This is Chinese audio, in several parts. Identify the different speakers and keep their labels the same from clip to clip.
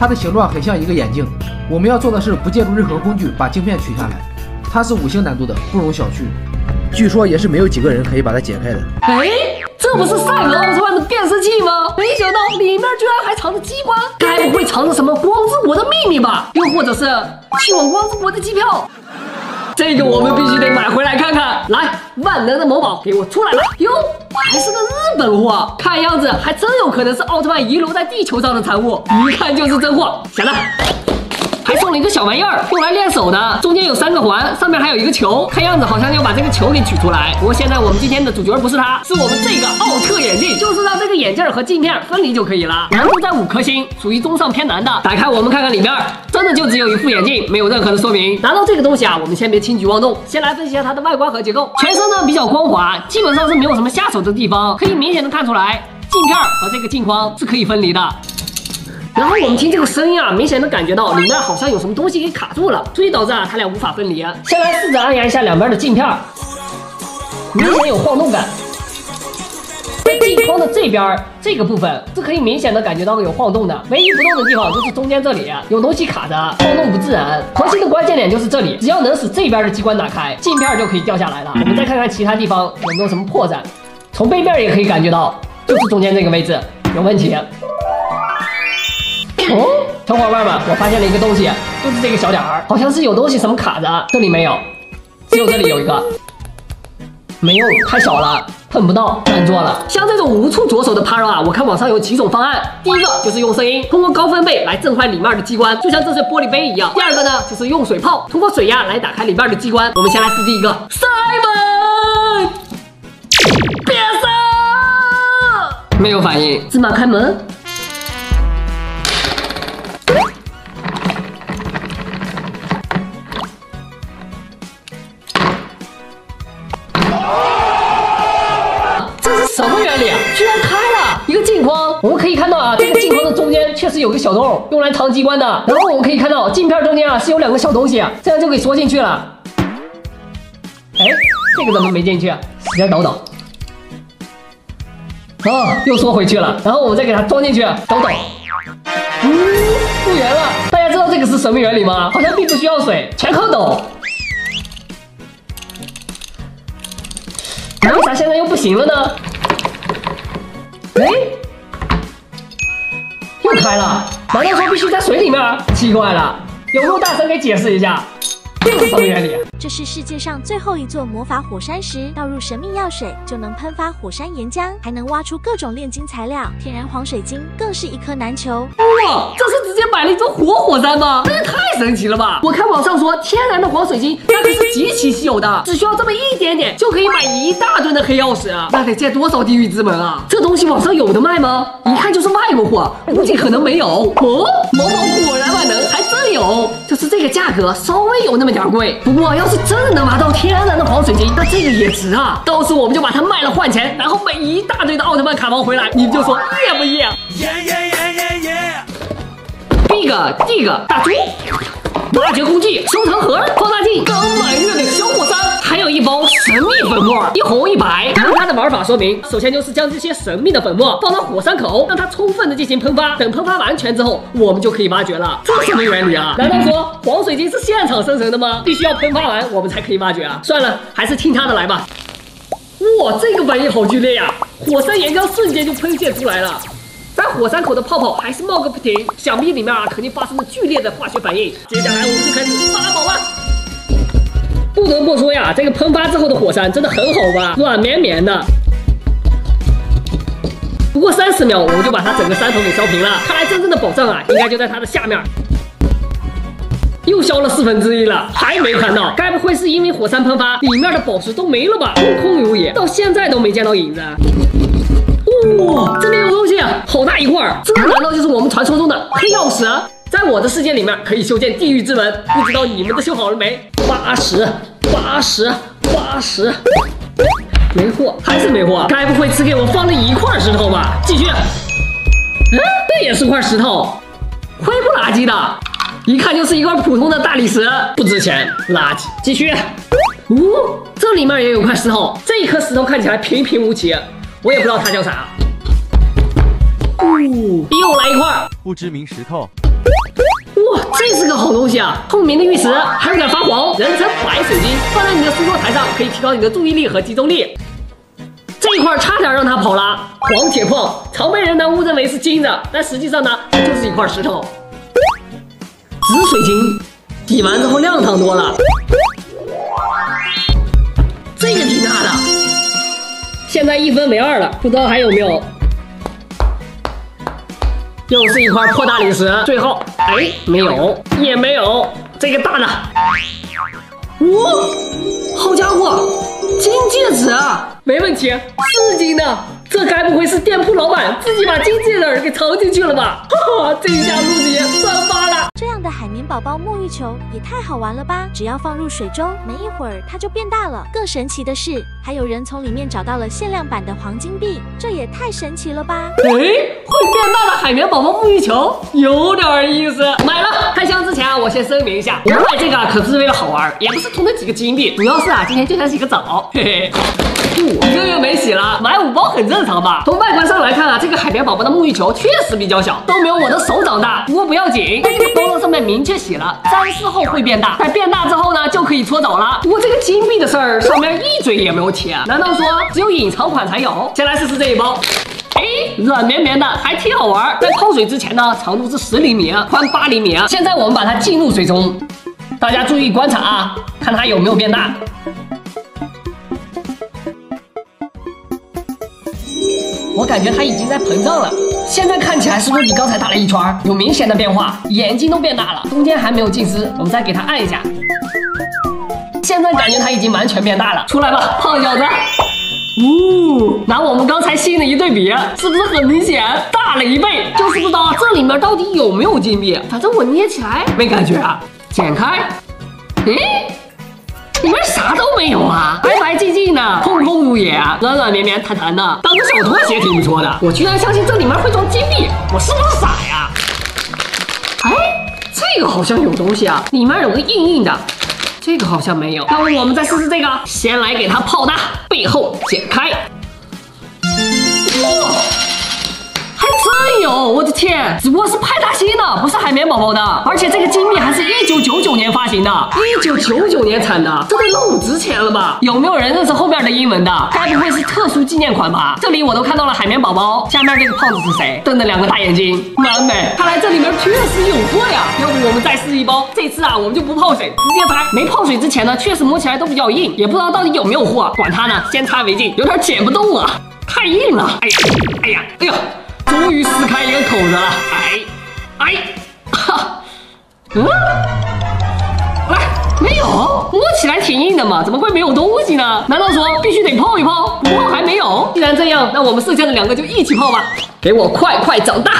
Speaker 1: 它的形状很像一个眼镜。我们要做的是不借助任何工具把镜片取下来，它是5星难度的，不容小觑。据说也是没有几个人可以把它解开的。
Speaker 2: 哎，这不是赛格奥特曼的变身器吗？没想到里面居然还藏着机关，该不会藏着什么光之国的秘密吧？又或者是去往光之国的机票？这个我们必须得买回来看看。来，万能的某宝给我出来了！哟，还是个日本货，看样子还真有可能是奥特曼遗留在地球上的产物，一看就是真货。下单。还送了一个小玩意儿，用来练手的，中间有3个环，上面还有一个球，看样子好像要把这个球给取出来。不过现在我们今天的主角不是它，是我们这个奥特眼镜，就是让这个眼镜和镜片分离就可以了。难度在5颗星，属于中上偏难的。打开我们看看里面，真的就只有一副眼镜，没有任何的说明。拿到这个东西啊，我们先别轻举妄动，先来分析一下它的外观和结构。全身呢比较光滑，基本上是没有什么下手的地方，可以明显的看出来，镜片和这个镜框是可以分离的。然后我们听这个声音啊，明显的感觉到里面好像有什么东西给卡住了，所以导致啊它俩无法分离。先来试着按压一下两边的镜片，明显有晃动感。在镜框的这边这个部分是可以明显的感觉到有晃动的，唯一不动的地方就是中间这里有东西卡着，晃动不自然。核心的关键点就是这里，只要能使这边的机关打开，镜片就可以掉下来了。我们再看看其他地方有没有什么破绽，从背面也可以感觉到，就是中间这个位置有问题。哦，小伙伴们，我发现了一个东西，就是这个小点儿，好像是有东西什么卡着，这里没有，只有这里有一个，没用，太小了，碰不到，难做了。像这种无处着手的 Paro 啊，我看网上有几种方案。第一个就是用声音，通过高分贝来震坏里面的机关，就像这些玻璃杯一样。第二个呢，就是用水泡，通过水压来打开里面的机关。我们先来试第一个 ，Simon， 变身，没有反应，芝麻开门。什么原理啊？居然开了一个镜框！我们可以看到啊，这个镜框的中间确实有个小洞，用来藏机关的。然后我们可以看到镜片中间啊是有2个小东西，这样就给缩进去了。哎，这个怎么没进去？使劲抖抖。啊，又缩回去了。然后我们再给它装进去，抖抖。复原了。大家知道这个是什么原理吗？好像并不需要水，全靠抖。为啥现在又不行了呢？哎，又开了，难道说必须在水里面？奇怪了，有没有大神给解释一下，这是什么原理？
Speaker 3: 这是世界上最后一座魔法火山时，倒入神秘药水就能喷发火山岩浆，还能挖出各种炼金材料。天然黄水晶更是一颗难求。
Speaker 2: 哇，这是直接摆了一座活火山吗？这也太神奇了吧！我看网上说，天然的黄水晶那可是极其稀有的，只需要这么一点点就可以买1大吨的黑曜石，那得借多少地狱之门啊！这东西网上有的卖吗？一看就是外国货，估计可能没有。哦，某宝果然万能，还真有，就是这个价格稍微有那么点贵。不过要是真的能拿到天然的黄水晶，那这个也值啊！到时候我们就把它卖了换钱，然后买1大堆的奥特曼卡包回来，你们就说耶不耶？Big 大猪，挖掘工具，收藏盒，放大镜，刚满月的小火山，还有一包神秘粉末，一红一白。看它的玩法说明，首先就是将这些神秘的粉末放到火山口，让它充分的进行喷发。等喷发完全之后，我们就可以挖掘了。这什么原理啊？难道说黄水晶是现场生成的吗？必须要喷发完我们才可以挖掘啊？算了，还是听它的来吧。哇，这个反应好剧烈呀！火山岩浆瞬间就喷泄出来了。但火山口的泡泡还是冒个不停，想必里面啊肯定发生了剧烈的化学反应。接下来我们就开始挖宝吧。不得不说呀，这个喷发之后的火山真的很好挖，软绵绵的。不过30秒我们就把它整个山头给烧平了，看来真正的宝藏啊应该就在它的下面。又烧了1/4了，还没看到，该不会是因为火山喷发里面的宝石都没了吧？空空如也，到现在都没见到影子。哇，这里有东西，好大一块！这难道就是我们传说中的黑曜石？在我的世界里面可以修建地狱之门，不知道你们的修好了没？80，没货，还是没货。该不会只给我放了1块石头吧？继续，这也是块石头，灰不拉几的，一看就是一块普通的大理石，不值钱，垃圾。继续，这里面也有块石头，这一颗石头看起来平平无奇。我也不知道它叫啥。又来一块
Speaker 4: 不知名石头。
Speaker 2: 哇，这是个好东西啊！透明的玉石，还有点发黄，人称白水晶，放在你的书桌台上可以提高你的注意力和集中力。这一块差点让它跑了。黄铁矿常被人误认为是金子，但实际上呢，它就是一块石头。紫水晶，洗完之后亮堂多了。这个挺大的，现在1分为2了，不知道还有没有。又是一块破大理石，最后，哎，没有，也没有。这个大的，好家伙，金戒指啊，没问题，4金的。这该不会是店铺老板自己把金戒指给藏进去了吧？哈哈，这下路子也算发了。
Speaker 3: 这样的海绵宝宝沐浴球也太好玩了吧！只要放入水中，没一会儿它就变大了。更神奇的是，还有人从里面找到了限量版的黄金币，这也太神奇了吧！
Speaker 2: 哎，会变大的海绵宝宝沐浴球有点意思，买了。开箱之前啊，我先声明一下，我买这个可不是为了好玩，也不是图那几个金币，主要是今天就想洗个澡，嘿嘿。1个月没洗了，买5包很正常吧？从外观上来看这个海绵宝宝的沐浴球确实比较小，都没有我的手掌大。不过不要紧，这个包装上面明确写了，沾湿后会变大，在变大之后呢，就可以搓澡了。不过这个金币的事儿上面一嘴也没有提，难道说只有隐藏款才有？先来试试这一包。哎，软绵绵的，还挺好玩。在泡水之前呢，长度是10厘米，宽8厘米。现在我们把它浸入水中，大家注意观察啊，看它有没有变大。我感觉它已经在膨胀了，现在看起来是不是比刚才大了1圈？有明显的变化，眼睛都变大了，中间还没有浸湿，我们再给它按一下。现在感觉它已经完全变大了，出来吧，胖小子！拿我们刚才新的一对比，是不是很明显大了1倍？就是不知道这里面到底有没有金币，反正我捏起来没感觉啊。剪开，里面啥都没有啊，白白净净的，空空如也，软软绵绵弹弹的，当个小拖鞋挺不错的。我居然相信这里面会装金币，我是不是傻呀？哎，这个好像有东西啊，里面有个硬硬的，这个好像没有。那我们再试试这个，先来给它泡大，背后剪开。哇！还真有，我的天！只不过是派大星的，不是海绵宝宝的。而且这个金币还是1999年发行的，1999年产的，这得老值钱了吧？有没有人认识后面的英文的？该不会是特殊纪念款吧？这里我都看到了海绵宝宝，下面这个胖子是谁？瞪着2个大眼睛，完美！看来这里面确实有货呀。要不我们再试一包？这次我们就不泡水，直接拆。没泡水之前呢，确实摸起来都比较硬，也不知道到底有没有货。管它呢，先插为敬，有点剪不动啊，太硬了。哎呀！终于撕开一个口子了，来，没有，摸起来挺硬的嘛，怎么会没有东西呢？难道说必须得泡一泡？不泡还没有？既然这样，那我们剩下的2个就一起泡吧。给我快快长大！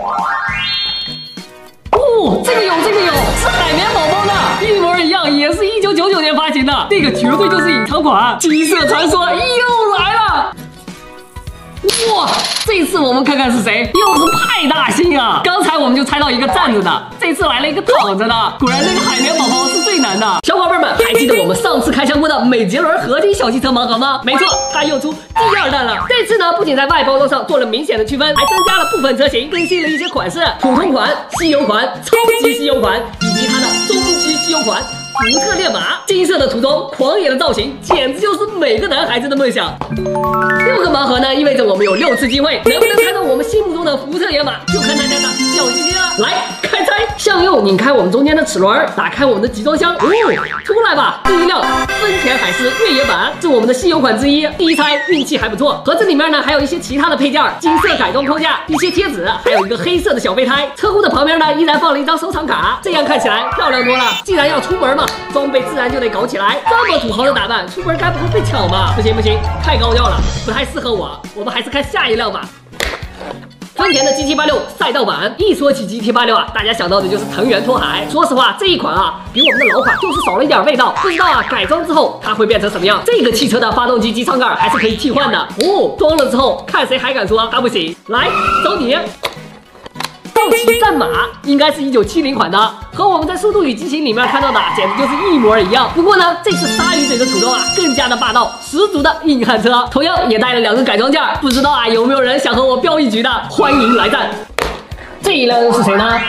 Speaker 2: 这个有，是海绵宝宝的，一模一样，也是1999年发行的，这个绝对就是隐藏款。金色传说又来了！哇，这次我们看看是谁，又是派大星啊！刚才我们就猜到一个站着的，这次来了一个躺着的，果然这个海绵宝宝是最难的。小伙伴们，还记得我们上次开箱过的美捷伦合金小汽车盲盒吗？没错，它又出第2弹了。这次呢，不仅在外包装上做了明显的区分，还增加了部分车型，更新了一些款式，普通款、稀有款、超级稀有款，以及它的中级稀有款。福特烈马，金色的涂装，狂野的造型，简直就是每个男孩子的梦想。6个盲盒呢，意味着我们有6次机会，能不能猜到我们心目中的福特烈马，就看大家的小心心了。来，开猜，向右拧开我们中间的齿轮，打开我们的集装箱，出来吧！第一辆丰田海狮越野版，是我们的稀有款之一。第一猜运气还不错，盒子里面呢还有一些其他的配件，金色改装框架，一些贴纸，还有一个黑色的小备胎。车库的旁边呢依然放了一张收藏卡，这样看起来漂亮多了。既然要出门嘛，装备自然就得搞起来。这么土豪的打扮，出门该不会被抢吧？不行，太高调了，不太适合我。我们还是看下一辆吧。丰田的 GT86 赛道版，一说起 GT86大家想到的就是藤原拓海。说实话，这一款比我们的老款就是少了一点味道。不知道改装之后它会变成什么样？这个汽车的发动机机舱盖还是可以替换的哦。装了之后，看谁还敢说它不行？来，找你。道奇战马应该是1970款的，和我们在《速度与激情》里面看到的简直就是一模一样。不过呢，这次鲨鱼嘴的涂装更加的霸道，十足的硬汉车，同样也带了2个改装件。不知道有没有人想和我飙一局的？欢迎来战！这一辆又是谁呢？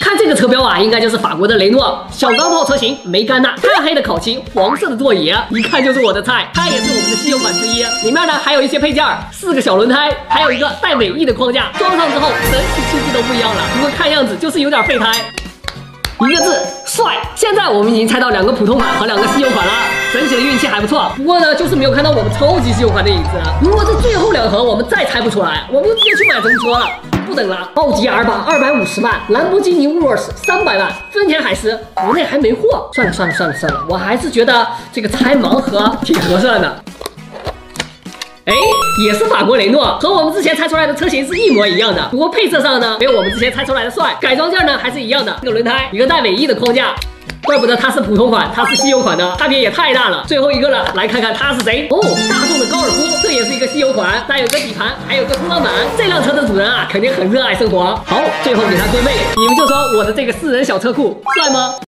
Speaker 2: 看这个车标啊，应该就是法国的雷诺小钢炮车型，梅甘娜，炭黑的烤漆，黄色的座椅，一看就是我的菜。它也是我们的稀有款之一，里面呢还有一些配件，4个小轮胎，还有一个带尾翼的框架，装上之后整体气质都不一样了。不过看样子就是有点废胎。一个字，帅！现在我们已经猜到2个普通款和2个稀有款了，整体的运气还不错。不过呢，就是没有看到我们超级稀有款的影子。如果这最后2盒我们再猜不出来，我们就直接去买中车了。不等了，奥迪 R8 250万，兰博基尼 Urus 300万，丰田海狮国内还没货。算了，我还是觉得这个拆盲盒挺合算的。哎，也是法国雷诺，和我们之前猜出来的车型是一模一样的。不过配色上呢，没有我们之前猜出来的帅。改装件呢还是一样的，这个轮胎，一个带尾翼的框架。怪不得它是普通款，它是稀有款的，差别也太大了。最后一个了，来看看它是谁哦，大众的高尔夫，这也是一个稀有款，带有个底盘，还有个冲浪板。这辆车的主人啊，肯定很热爱生活。好，最后给它归位，你们就说我的这个4人小车库帅吗？